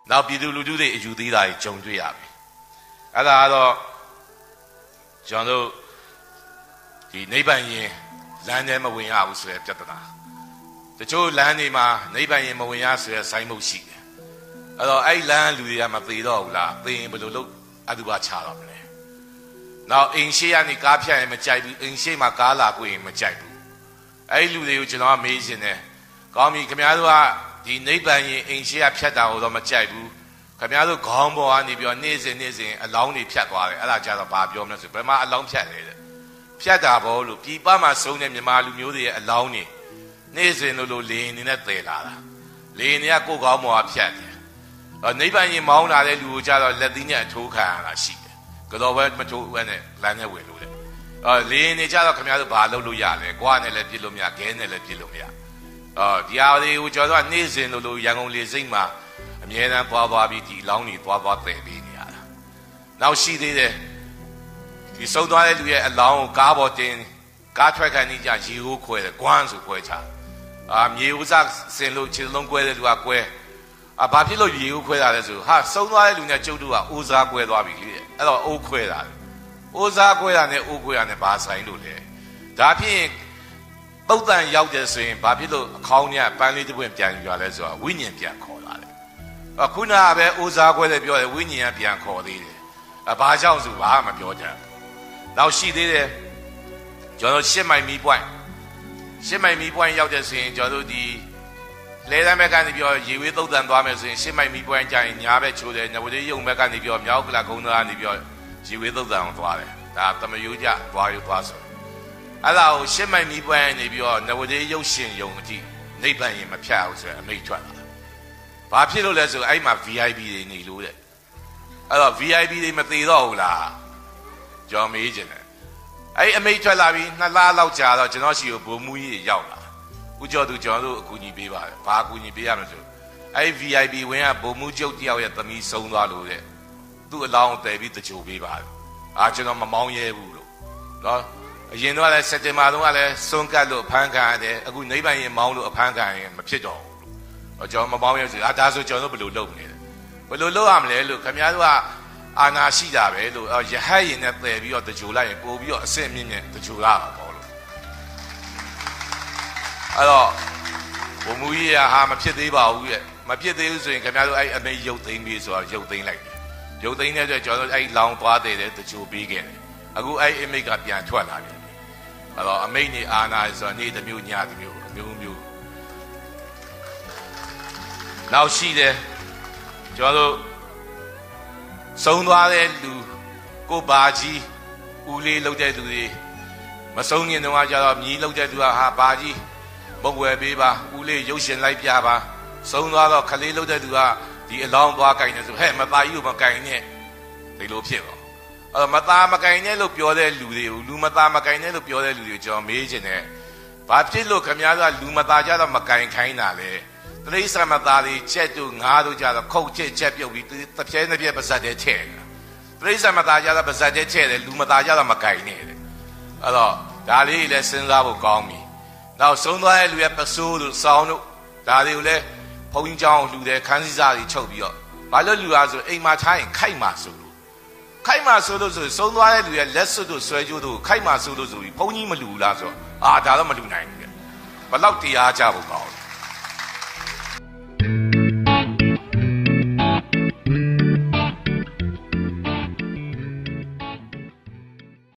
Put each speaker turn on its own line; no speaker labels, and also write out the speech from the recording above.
နောက်ပြည်သူလူထုတွေအယူသေးတာတွေကြုံတွေ့ရပြီအဲ့ဒါကတော့ကျွန်တော်တို့ဒီနိဗ္ဗာန်ရင်လမ်းထဲမဝင်ရဘူးဆိုတဲ့ပြဿနာတချို့လမ်းတွေမှာနိဗ္ဗာန်ရင်မဝင်ရဆိုတဲ့ဆိုင်းမှုရှိတယ်အဲ့တော့အဲ့လမ်းလူတွေကမသေးတော့ဘူးလားသေရင်ဘယ်လိုလုပ်အတုပါချတော့မလဲနောက်အိမ်ရှိကနေကားဖြတ်ရင်မကြိုက်ဘူးအိမ်ရှိမှာကားလာကိုရင်မကြိုက်ဘူးအဲ့လူတွေကိုကျွန်တော်မေးရှင်တယ်ကောင်းပြီခင်ဗျားတို့ကဒီနိဗ္ဗာန်ရင်အိမ်ရှိကဖြတ်တာကိုတော့မကြိုက်ဘူးခင်ဗျားတို့ခေါင်းပေါ်ကနေပြီးတော့နေ့စဉ်အလောင်းတွေဖြတ်သွားတယ်အဲ့ဒါကြတော့ဘာပြောမလဲဆိုဘယ်မှာအလောင်းဖြတ်လဲတဲ့ဖြတ်တာဘောလို့ပြည်ပမှာစုံတဲ့မြန်မာလူမျိုးတွေရဲ့အလောင်းတွေနေ့စဉ်လိုလေနေနဲ့တည်လာတာလေနေကကိုယ်ကောင်းပေါ်ကဖြတ်တယ်နိဗ္ဗာန်ရင်မောင်းလာတဲ့လူကိုကြတော့လက်သီးနဲ့အထိုးခံရတာရှိတယ်ကတော့ပဲမထိုးဘဲနဲ့လမ်းနဲ့ဝင်လို့လေနေကြတော့ခင်ဗျားတို့ဘာလုပ်လို့ရလဲကွာနဲ့လည်းပြစ်လို့မရခဲနဲ့လည်းပြစ်လို့မရဒီဟာတွေကိုကျွန်တော်တို့ကနေ့စဉ်လိုရန်ကုန်လေစိတ်မှာအမြဲတမ်းသွားပြီးဒီလောင်းတွေသွားတည်ပြီးနေရတာနောက်ရှိသေးတယ်ဒီစုံသွားတဲ့လူရဲ့အလောင်းကိုကားပေါ်တင်ကားထွက်ခိုင်းနေကြရေဟိုးခွဲတယ်ကွမ်းဆိုခွဲချမြေဥစားစင်လို့ခြေလုံးကွဲတဲ့လူကကွဲဘာဖြစ်လို့ရေဟိုးခွဲတာလဲဆိုဟာစုံသွားတဲ့လူနဲ့ကျုပ်တို့ကအိုးစားကွဲသွားပြီလေအဲ့တော့အိုးခွဲတာအိုးစားကွဲတာနဲ့အိုးခွဲတာနဲ့ဘာဆိုင်လို့လဲဒါဖြင့်ပုတ်တန်ရောက်တယ်ဆိုရင်ဘာဖြစ်လို့အခေါင်းနဲ့ပန်းလေးတစ်ပွင့်ပြန်ယူရလဲဆိုတော့ဝိညာဉ်ပြန်ခေါ်လာတယ်ခုနကပဲအိုးစားခွဲတယ်ပြောတယ်ဝိညာဉ်ကပြန်ခေါ်သေးတယ်ဘာကြောင့်ဆိုဘာမှမပြောကြဘူးနောက်ရှိသေးတယ်ကျွန်တော်ရှစ်မိုင်မီပွိုင်းရောက်တဲ့ဆိုရင်ကျွန်တော်တို့ဒီလဲတန်းဘက်ကနေပြောရေဝေးသုတ်တန်သွားမယ်ဆိုရင်ရှစ်မိုင်မီပွိုင်းကျရင်ညာဘက်ချိုးတယ်နဝဒေရုံဘက်ကနေပြောမြောက်ကလကုန်းသားကနေပြောရေဝေးသုတ်တန်အောင်သွားတယ်ဒါသမယိုးကြသွားဆိုအဲ့ဒါကိုရှစ်မိုင်မီပွိုင်းနေပြီးတော့နဝဒေရုပ်ရှင်ယုံအထိနိဗ္ဗာန်ရင်မဖြတ်ဘူးဆိုရင်အမိတ်ထွက်လာတာဘာဖြစ်လို့လဲဆိုအဲ့မှာ VIP တွေနေလို့တဲ့အဲ့တော့ VIP တွေမသေးတော့ဘူးလားကျွန်တော်မေးချင်တယ်အဲ့အမိတ်ထွက်လာပြီး2လလောက်ကြာတော့ကျွန်တော်ရှိကိုဘုံမူကြီးရောက်လာဦးကျော်သူကျွန်တော်တို့အကူအညီပေးပါတယ်ဘာအကူအညီပေးရမလဲဆိုအဲ့ VIP ဝင်ကဘုံမူကျုပ်တယောက်ရဲ့သမီးဆုံးသွားလို့တဲ့သူ့အလောင်းတည်ပြီးတကြိုပေးပါတယ်ကျွန်တော်မမောင်းရဲဘူးလို့နော်အရင်တော့လည်းစက်တင်ဘာတုန်းကလည်းစွန့်ကတ်လို့အဖမ်းခံရတယ်အခုနိဗ္ဗာန်ရင်မောင်းလို့အဖမ်းခံရင်မဖြစ်တော့ဘူးလို့ကျွန်တော်မမောင်းရဲဆိုဒါဆိုကျွန်တော်တို့ဘယ်လိုလုပ်မလဲဘယ်လိုလုပ်ရမလဲလို့ခင်ဗျားတို့ကအာနာရှိတာပဲလို့ရဟတ်ရင်နဲ့တည်ပြီးတော့တကြိုလိုက်ရင်ပို့ပြီးတော့အစစ်မြင့်မြင့်တကြိုလာတာပေါ့လို့အဲ့တော့ဘုံမူကြီးကဟာမဖြစ်သေးပါဘူးရဲ့မဖြစ်သေးဘူးဆိုရင်ခင်ဗျားတို့အဲ့အမိတ်ရုပ်သိမ်းပြီးဆိုတော့ရုပ်သိမ်းလိုက်တယ်ရုပ်သိမ်းတဲ့အတွက်ကျွန်တော်တို့အဲ့လောင်သွားတယ်တကြိုပေးခဲ့တယ်အခုအဲ့အမိတ်ကပြန်ထွက်လာတယ်အဲ့တော့အမိတ်နေအာနာဆိုတော့နေ့တစ်မျိုးညတစ်မျိုးမျိုးနောက်ရှိတယ်ကျွန်တော်တို့ဆုံးသွားတဲ့လူကိုဘာကြီးဦးလေးလှုပ်တဲ့လူတွေမဆုံးခင်တုန်းကကြတော့မြည်လှုပ်တဲ့လူကဟာဘာကြီးမုတ်ဝယ်ပေးပါဦးလေးရုပ်ရှင်လိုက်ပြပါဆုံးသွားတော့ခလေးလှုပ်တဲ့လူကဒီအလောင်းသွားကင်နေဆိုဟဲ့မသားကြီးကိုမကင်နဲ့ဒီလိုဖြစ်တော့မသားမကင်နဲ့လို့ပြောတဲ့လူတွေကိုလူမသားမကင်နဲ့လို့ပြောတဲ့လူတွေကိုကျွန်တော်မေးချင်တယ်ဘာဖြစ်လို့ခင်ဗျားတို့ကလူမသားကြတော့မကင်ခိုင်းတာလဲတရိစ္ဆာန်မသားတွေချက်တို့ငါးတို့ကြတော့ခုတ်ချက်ပြုတ်ပြီးတပြဲနှစ်ပြဲပါဇက်တဲ့ချဲ့တယ်တရိစ္ဆာန်မသားကြတော့ပါဇက်တဲ့ချဲ့တယ်လူမသားကြတော့မကင်နဲ့တယ်အဲ့တော့ဒါလေးလည်းစဉ်းစားဖို့ကောင်းပြီနောက်ဆုံးသွားတဲ့လူရဲ့ပစိုးတို့စောင်းတို့ဒါတွေကိုလည်းဘုန်းကြီးเจ้าလူတဲ့ခန်းစည်းစားတွေချုပ်ပြီးတော့ဘာလို့လူအားဆိုအိမ်မှာထားရင်ခိုက်မှာဆိုလို့ဆိုဆုံးသွားတဲ့လူရဲ့လက်စွပ်တို့ဆွဲကြိုးတို့ခိုက်မှာဆိုလို့ဆိုပြီးဘုန်းကြီးမလူလားဆိုဒါတော့မလူနိုင်ဘူးဘယ်လောက်တရားကြဖို့ကောင်း